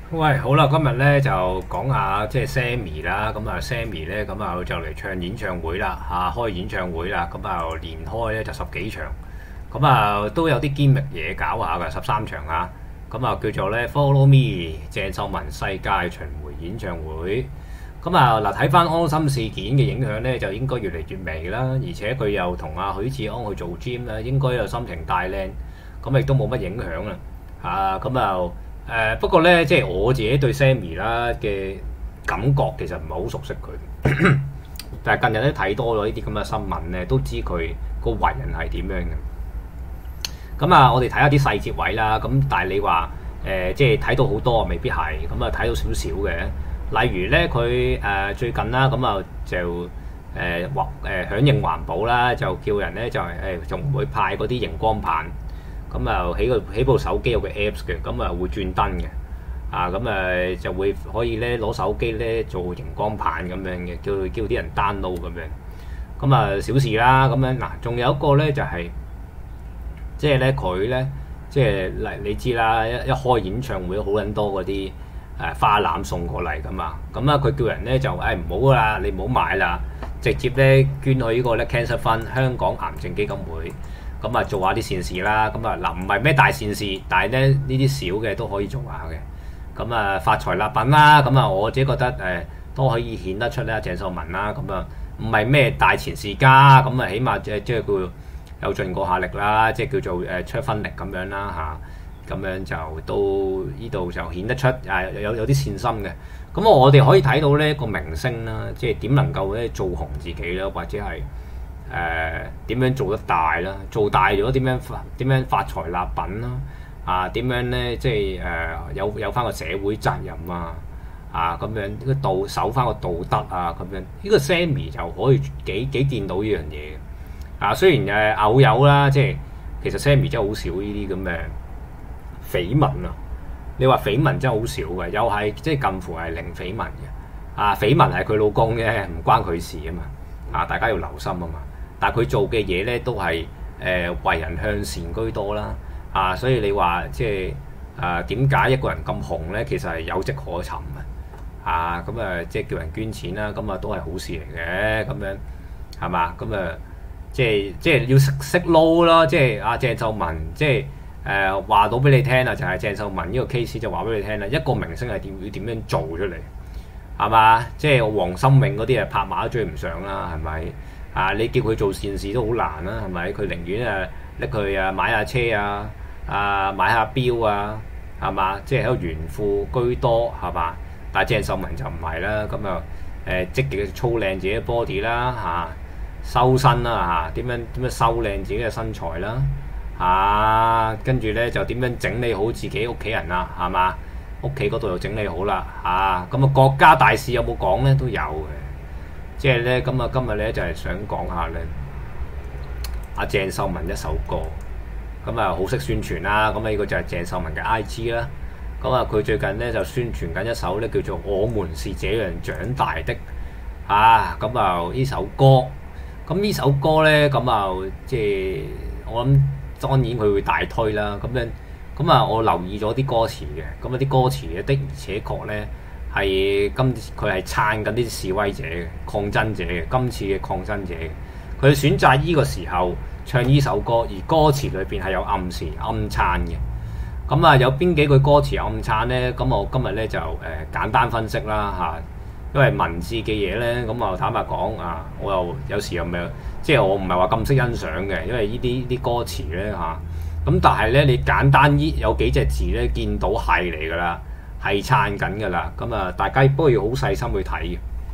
喂，好啦，今日咧就講下即係 Sammy 啦，咁啊 Sammy 咧咁啊就嚟唱演唱會啦，開演唱會啦，咁啊連開咧就十幾場，咁啊都有啲堅力嘢搞下㗎，13場啊，咁啊叫做咧 Follow Me 鄭秀文世界巡迴演唱會，咁啊嗱睇翻安心事件嘅影響咧，就應該越嚟越微啦，而且佢又同阿許志安去做 gym 啦，應該有心情大靚，咁亦都冇乜影響啦，咁啊。不過咧，即係我自己對 Sammy 啦嘅感覺其實唔係好熟悉佢，但係近日咧睇多咗呢啲咁嘅新聞咧，都知佢個為人係點樣嘅。咁啊，我哋睇下啲細節位啦。咁但係你話即係睇到好多未必係，咁啊睇到少少嘅。例如咧，佢最近啦，咁啊就響應環保啦，就叫人咧就仲會派嗰啲熒光棒。咁啊，起部手機有個 Apps 嘅，咁啊會轉燈嘅，咁就會可以咧攞手機咧做熒光棒咁樣嘅，叫啲人 download 咁樣。咁啊小事啦，咁樣嗱，仲有一個咧就係、即係咧佢咧，即係你知啦，一開演唱會好撚多嗰啲花籃送過嚟噶嘛，咁啊佢叫人咧就唔好啦，你唔好買啦，直接咧捐去呢個咧 Cancer Fund 香港癌症基金會。咁啊做下啲善事啦，咁啊嗱唔係咩大善事，但係咧呢啲小嘅都可以做下嘅。咁啊發財立品啦，咁啊我自己覺得都可以顯得出咧鄭秀文啦，咁啊唔係咩大錢事家，咁啊起碼即係佢有盡過下力啦，即係叫做出分力咁樣啦嚇，咁樣就到呢度就顯得出有啲善心嘅。咁我哋可以睇到呢個明星啦，即係點能夠咧做紅自己啦，或者係。點樣做得大啦？做大咗點樣發財立品啦？點樣咧？即係有翻個社會責任咁樣呢個守翻個道德咁樣。呢個 Sammy 就可以幾見到呢樣嘢雖然偶有啦，即係其實 Sammy 真係好少呢啲咁嘅緋聞啊！你話緋聞真係好少嘅，又係即係近乎係零緋聞嘅。緋聞係佢老公啫，唔關佢事啊嘛。大家要留心啊嘛。但係佢做嘅嘢咧都係為人向善居多啦，所以你話即係點解一個人咁紅咧？其實係有跡可尋咁即係叫人捐錢啦，咁都係好事嚟嘅，咁樣係嘛？咁即係要識撈咯，即係鄭秀文即係話到俾你聽啦，就係鄭秀文呢個 case 就話俾你聽啦，一個明星係要點樣做出嚟係嘛？即係黃心穎嗰啲拍馬都追唔上啦，係咪？你叫佢做善事都好難啦，係咪？佢寧願拎佢買下車買下錶係嘛？即係喺度炫富居多係嘛？但係鄭秀文就唔係啦，咁積極操靚自己嘅 body 啦修身啦點樣修靚自己嘅身材啦跟住咧就點樣整理好自己屋企人啦係嘛？屋企嗰度又整理好啦咁國家大事有冇講咧？都有嘅。即係咧，今日咧就係想講下咧，鄭秀文一首歌，好識宣傳啦。呢個就係鄭秀文嘅 IG 啦。佢最近咧就宣傳緊一首咧叫做《我們是這樣長大的》呢首歌。呢首歌咧即係我諗當然佢會大推啦。我留意咗啲歌詞嘅，啲歌詞的而且確咧。佢係撐緊啲示威者嘅抗爭者嘅，今次嘅抗爭者，佢選擇呢個時候唱呢首歌，而歌詞裏邊係有暗示暗撐嘅。有邊幾句歌詞暗撐呢？我今日咧就簡單分析啦因為文字嘅嘢咧，坦白講我又有時又唔係即係我唔係話咁識欣賞嘅，因為呢啲歌詞咧但係咧你簡單有幾隻字咧見到係嚟㗎啦。係撐緊㗎啦，大家不過要好細心去睇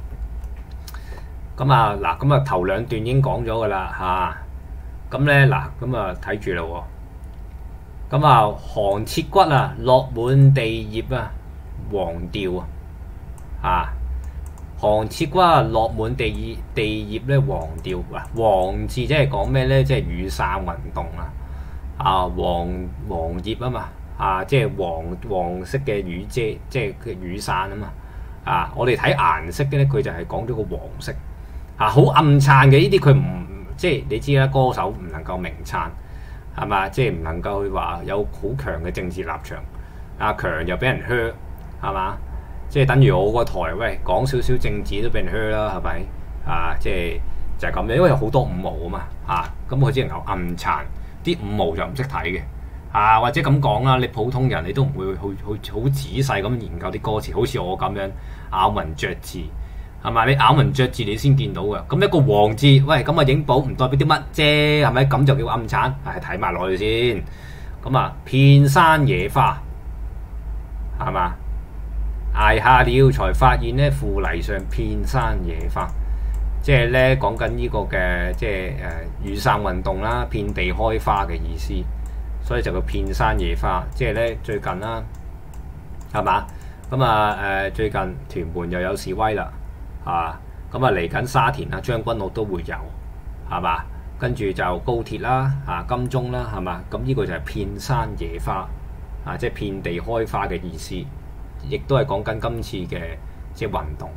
嘅。頭兩段已經講咗㗎啦睇住啦喎。寒徹骨落滿地葉黃調寒徹骨落滿地葉咧黃調黃字即係講咩咧？即係雨傘運動黃葉啊嘛。即係黃色嘅雨遮，即係嘅雨傘啊嘛。我哋睇顏色嘅咧，佢就係講咗個黃色好暗撐嘅呢啲，佢唔即係你知啦，歌手唔能夠明撐係嘛，即係唔能夠話有好強嘅政治立場。強又俾人靴係嘛？即係等於我個台，喂講少少政治都俾人 hurt 啦，係咪？即係就係咁樣，因為有好多五毛啊嘛，咁佢只能夠暗撐，啲五毛就唔識睇嘅，或者咁講啦，你普通人你都唔會好仔細咁研究啲歌詞，好似我咁樣咬文嚼字，係咪？你咬文嚼字你先見到嘅，咁一個黃字，喂咁啊影寶唔代表啲乜啫，係咪？咁就叫暗撐，睇埋落去先，咁遍山野花，係嘛？捱下了才發現咧，腐泥上遍山野花，即係咧講緊呢個嘅即係雨傘運動啦，遍地開花嘅意思，所以就叫遍山野花。即係咧最近啦，係嘛？咁最近屯門又有示威啦，咁嚟緊沙田啊將軍澳都會有，係嘛？跟住就高鐵啦，金鐘啦，係嘛？咁呢個就係遍山野花，即係遍地開花嘅意思。亦都係講緊今次嘅即係運動，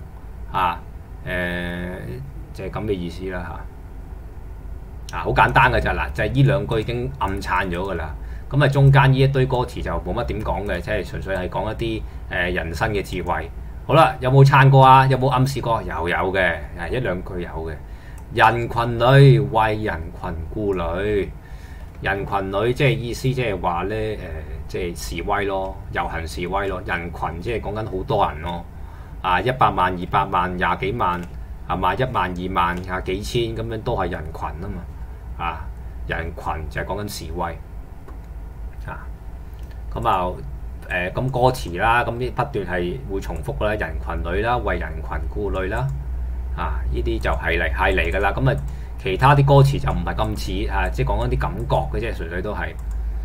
就係咁嘅意思啦好簡單嘅咋嗱，就係呢兩句已經暗撐咗噶啦。咁中間呢一堆歌詞就冇乜點講嘅，即係純粹係講一啲人生嘅智慧。好啦，有冇撐過啊？有冇暗示過？有嘅，一兩句有嘅。人群裏為人群顧慮，人群裏即係意思即係話咧即係示威咯，遊行示威咯，人群即係講緊好多人咯，100萬、200萬、廿幾萬係嘛，1萬、2萬、廿幾千咁樣都係人群啊嘛，人群就係講緊示威咁歌詞啦，咁不斷係會重複啦，人群裏啦，為人群顧慮啦，呢啲就係嚟㗎啦，咁其他啲歌詞就唔係咁似即係講緊啲感覺嘅啫，純粹都係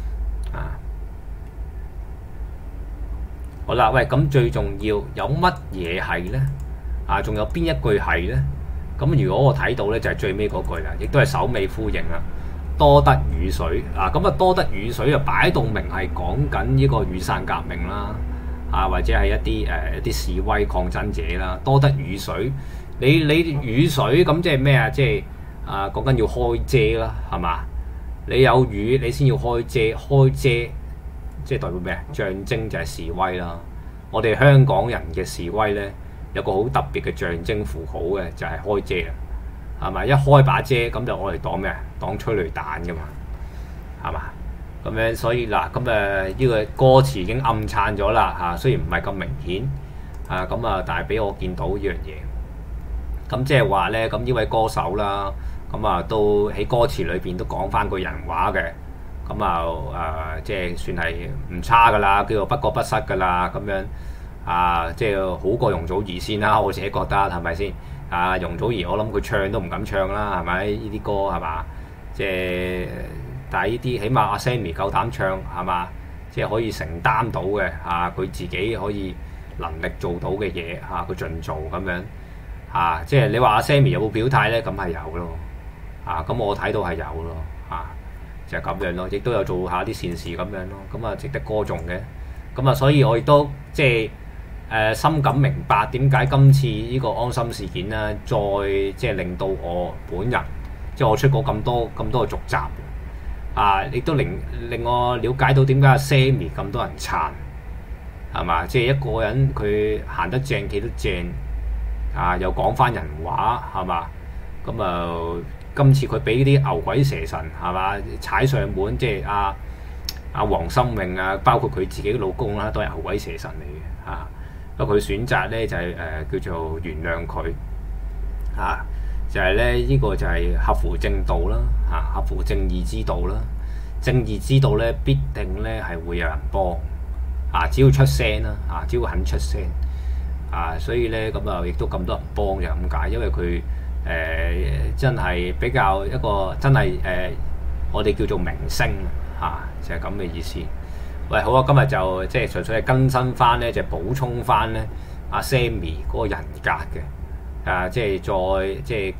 好啦，喂，咁最重要有乜嘢係呢？仲有邊一句係呢？咁如果我睇到呢，就係最尾嗰句啦，亦都係首尾呼應啦。多得雨水多得雨水就擺到明係講緊呢個雨傘革命啦，或者係一啲示威抗爭者啦。多得雨水，你雨水咁即係咩啊？即係講緊要開遮啦，係嘛？你有雨你先要開遮，開遮。即係代表咩？象徵就係示威啦。我哋香港人嘅示威呢，有個好特別嘅象徵符號嘅，就係開遮啦，係咪？一開把遮咁就我哋擋咩啊？擋催淚彈㗎嘛，係嘛？咁樣所以嗱，咁呢個歌詞已經暗撐咗啦雖然唔係咁明顯但係俾我見到呢樣嘢。咁即係話呢，咁呢位歌手啦，都喺歌詞裏邊都講翻句人話嘅。即係算係唔差噶啦，叫做不過不失噶啦，咁樣即係好過容祖兒先啦，我自己覺得係咪先？容祖兒我諗佢唱都唔敢唱啦，係咪？呢啲歌係嘛？即係但係呢啲起碼阿 Sammy 夠膽唱係嘛？即係可以承擔到嘅佢自己可以能力做到嘅嘢佢盡做咁樣即係你話阿 Sammy 有冇表態咧？咁係有咯咁我睇到係有咯就係咁樣咯，亦都有做下啲善事咁樣咯，咁值得歌頌嘅。所以我亦都即係深感明白點解今次呢個安心事件啦，再即係令到我本人即係我出過咁多個續集亦都令我了解到點解阿 Sammy 咁多人撐係嘛？即係一個人佢行得正企得正又講翻人話係嘛？今次佢俾啲牛鬼蛇神係嘛踩上門，即係阿黃心穎包括佢自己老公啦，都係牛鬼蛇神嚟嘅不過佢選擇咧就係叫做原諒佢就係咧呢個就係合乎正道啦合乎正義之道啦。正義之道咧必定咧係會有人幫只要出聲啦只要肯出聲所以咧亦都咁多人幫就咁解，因為佢。真係比較一個真係我哋叫做明星就係咁嘅意思。喂，好今日就即係純粹係更新翻咧，就補充翻咧阿 Sammy 嗰個人格嘅即係再即係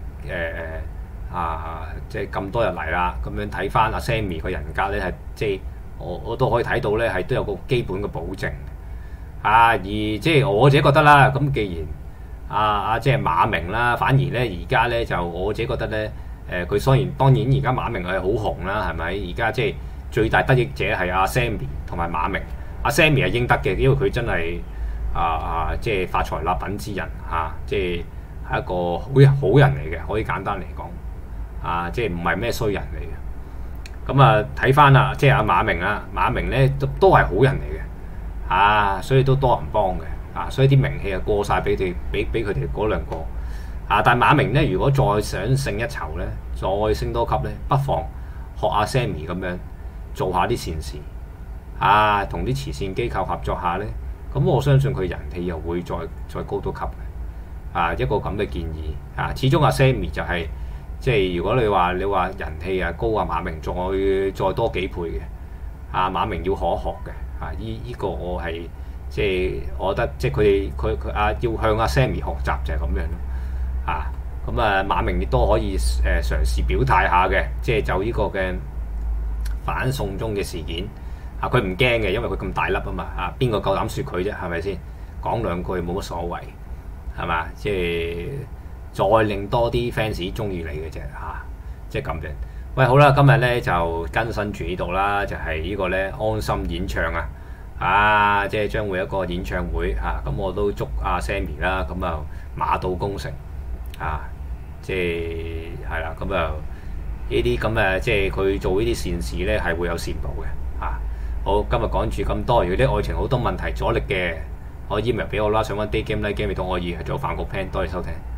即係咁多日嚟啦，咁樣睇翻阿 Sammy 個人格咧係即係我都可以睇到咧係都有個基本嘅保證而即係我自己覺得啦，咁既然即係馬明啦，反而咧而家咧就我自己覺得咧，佢當然而家馬明係好紅啦，係咪？而家即係最大得益者係阿 Sammy 同埋馬明。阿 Sammy 係應得嘅，因為佢真係即係發財立品之人即係一個好人嚟嘅，可以簡單嚟講即係唔係咩衰人嚟嘅。咁睇翻啦，即係阿馬明啦，馬明咧都係好人嚟嘅所以都多人幫嘅所以啲名氣過晒俾佢哋嗰兩個但係馬明咧，如果再想升一籌咧，再升多級咧，不妨學阿 Sammy 咁樣做下啲善事同啲慈善機構合作下咧，咁我相信佢人氣又會再高多級嘅一個咁嘅建議始終阿 Sammy 就係、即係如果你話人氣高馬明再多幾倍嘅馬明要可學嘅依個我係即係我覺得即係佢要向阿 Sammy 學習就係咁樣咯咁馬明亦都可以嘗試表態下嘅，即係就呢個嘅反送中嘅事件佢唔驚嘅，因為佢咁大粒嘛邊個夠膽説佢啫？係咪先講兩句冇乜所謂係嘛？即係再令多啲 fans 中意你嘅啫即係咁嘅。喂，好啦，今日咧就更新住呢度啦，就係、是、呢個咧安心演唱即係將會一個演唱會咁我都祝阿 Sammy 啦，咁馬到功成即係啦，咁呢啲咁即係佢做呢啲善事咧係會有善報嘅好，今日講住咁多，如果啲愛情好多問題阻力嘅，可以 email 俾我啦，想揾 day game night game 嚟到我可以做飯局 plan，多謝收聽。